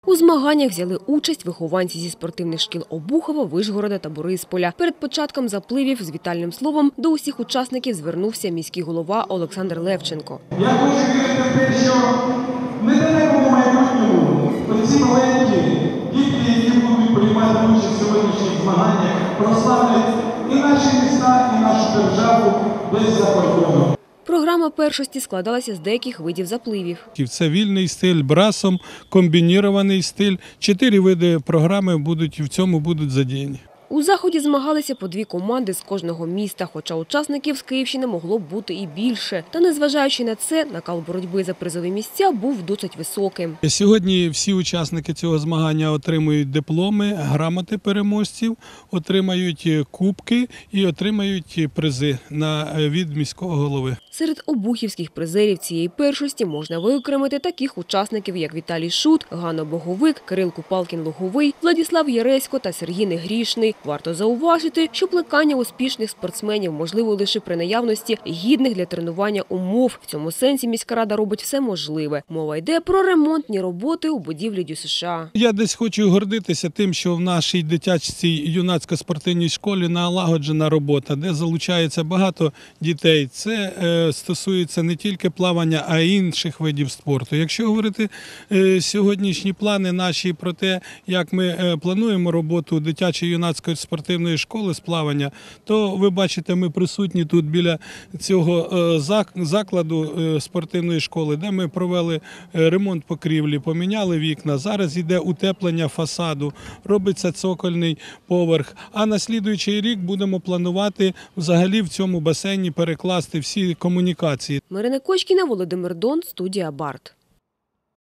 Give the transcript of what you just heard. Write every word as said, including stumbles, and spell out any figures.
У змаганнях взяли участь вихованці зі спортивних шкіл Обухова, Вишгорода та Борисполя. Перед початком запливів з вітальним словом до усіх учасників звернувся міський голова Олександр Левченко. Я хочу вірити в те, що в недалекому майбутньому оці маленькі дітки, які будуть приймати участь в сьогоднішніх змаганнях, прославлять і наші міста, і нашу державу десь за кордоном. Програма першості складалася з деяких видів запливів. Це вільний стиль, брасом, комбінірований стиль. Чотири види програми будуть, в цьому будуть задіяні. У заході змагалися по дві команди з кожного міста, хоча учасників з Київщини могло б бути і більше. Та незважаючи на це, накал боротьби за призові місця був досить високим. Сьогодні всі учасники цього змагання отримують дипломи, грамоти переможців, отримають кубки і отримають призи від міського голови. Серед обухівських призерів цієї першості можна виокремити таких учасників, як Віталій Шут, Ганна Боговик, Кирил Купалкін-Луговий, Владислав Яресько та Сергій Негрішний. Варто зауважити, що плекання успішних спортсменів можливо лише при наявності гідних для тренування умов. В цьому сенсі міська рада робить все можливе. Мова йде про ремонтні роботи у будівлі ДЮСШ. Я десь хочу гордитися тим, що в нашій дитячій юнацько-спортивній школі налагоджена робота, де залучається багато дітей. Це е, стосується не тільки плавання, а й інших видів спорту. Якщо говорити е, сьогоднішні плани наші про те, як ми е, плануємо роботу дитячої юнацької спортивної школи з плавання, то ви бачите, ми присутні тут біля цього закладу спортивної школи, де ми провели ремонт покрівлі, поміняли вікна. Зараз йде утеплення фасаду, робиться цокольний поверх. А на слідуючий рік будемо планувати взагалі в цьому басейні перекласти всі комунікації. Марина Кочкіна, Володимир Дон, студія Барт.